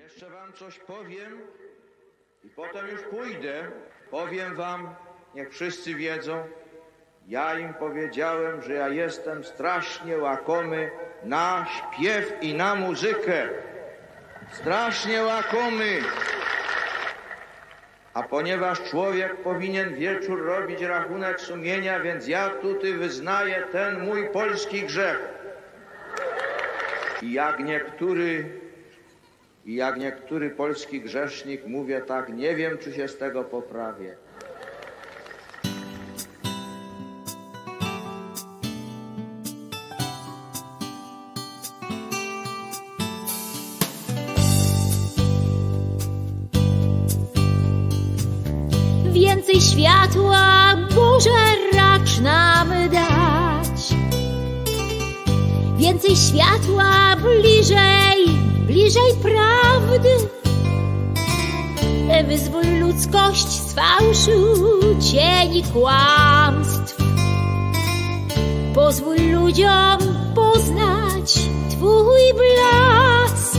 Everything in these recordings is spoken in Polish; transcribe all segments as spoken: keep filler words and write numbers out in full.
Jeszcze wam coś powiem i potem już pójdę. Powiem wam, niech wszyscy wiedzą, ja im powiedziałem, że ja jestem strasznie łakomy na śpiew i na muzykę. Strasznie łakomy. A ponieważ człowiek powinien wieczór robić rachunek sumienia, więc ja tutaj wyznaję ten mój polski grzech. I jak niektóry, i jak niektóry polski grzesznik mówię tak, nie wiem, czy się z tego poprawię. Więcej światła, Boże, racz nam dać. Więcej światła, bliżej, bliżej prawdy. Wyzwól ludzkość z fałszu, cieni, kłamstw. Pozwól ludziom poznać Twój blask.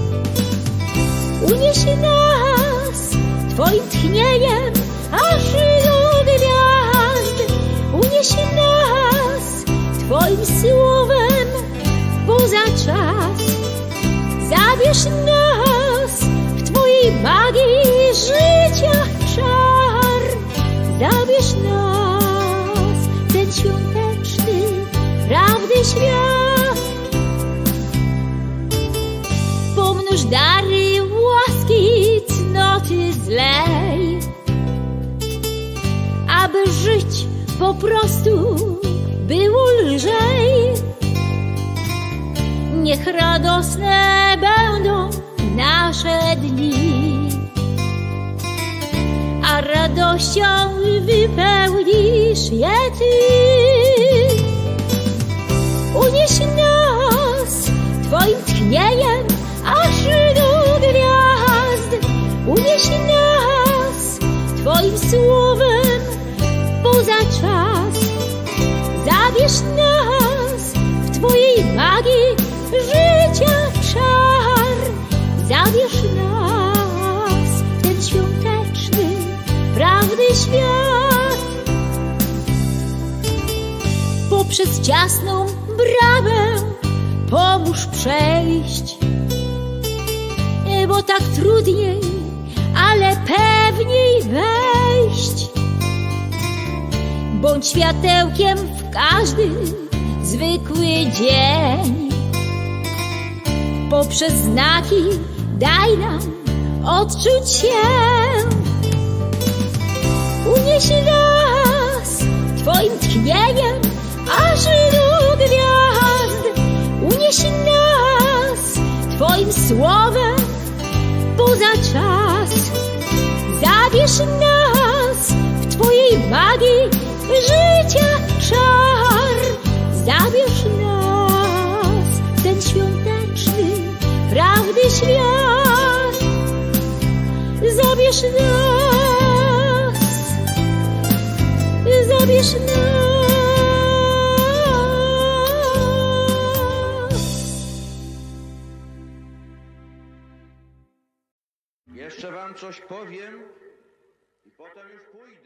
Unieś nas Twoim tchnieniem aż do gwiazd. Unieś nas Twoim słowem poza czas. Zabierz nas w Twojej magii życia czar. Zabierz nas w ten świąteczny, prawdy świat. Pomnóż dary łaski, cnoty zlej, aby żyć po prostu było lżej. Niech radosne będą nasze dni, a radością wypełnisz je Ty. Unieś nas Twoim tchnieniem aż do gwiazd. Unieś nas Twoim słowem poza czas. Zabierz nas w Twojej magii życia czar. Zabierz nas w ten świąteczny, prawdy świat. Poprzez ciasną bramę pomóż przejść, bo tak trudniej, ale pewniej wejść. Bądź światełkiem w każdy zwykły dzień. Poprzez znaki daj nam odczuć się. Unieś nas Twoim tchnieniem aż do gwiazd. Unieś nas Twoim słowem poza czas. Zabierz nas w Twojej magii życia czar. Zabierz nas w ten świąteczny, prawdy świat. Zabierz nas, zabierz nas. Jeszcze wam coś powiem i potem już pójdę.